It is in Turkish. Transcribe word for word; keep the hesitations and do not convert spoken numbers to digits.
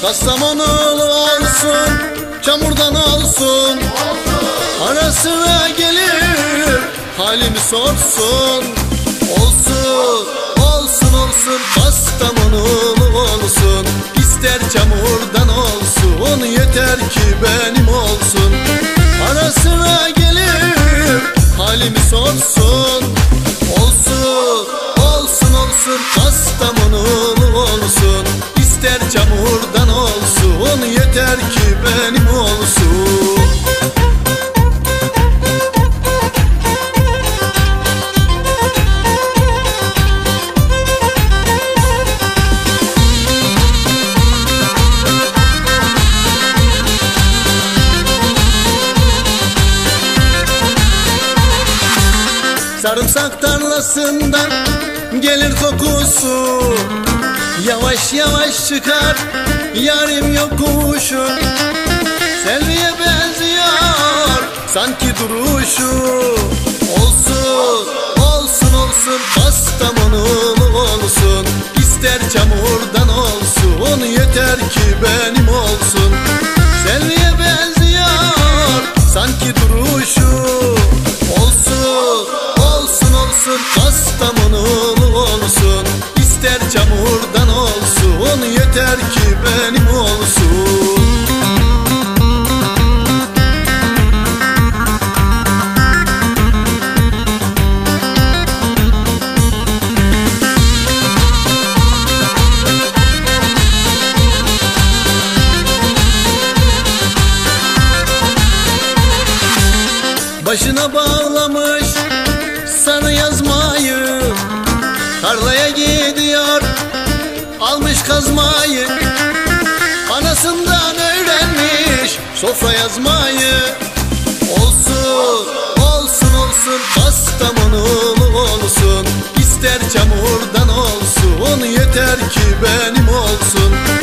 Kastamonulu olsun, çamurdan olsun, ara sıra gelir halimi sorsun. Olsun, olsun, olsun, Kastamonulu olsun, ister çamurdan olsun, yeter ki benim olsun. Ara sıra gelir halimi sorsun. Olsun, olsun, olsun, Kastamonulu olsun, ister çamurdan olsun, yeter ki benim olsun. Sarımsak tarlasından gelir kokusu, yavaş yavaş çıkar yarim yokuşu. Selviye benziyor sanki duruşu. Olsun, olsun, olsun, Kastamonulu olsun, ister çamurdan olsun, yeter ki benim olsun. Selviye benziyor sanki duruşu. Olsun, olsun, olsun, Kastamonulu olsun, ister çamurdan olsun, yeter ki benim olsun. Başına bağlamış sarı yazmayı, tarlaya gidiyor almış kazmayı. Anasından öğrenmiş sofra yazmayı. Olsun, olsun, olsun, Kastamonulu olsun, ister çamurdan olsun, yeter ki benim olsun.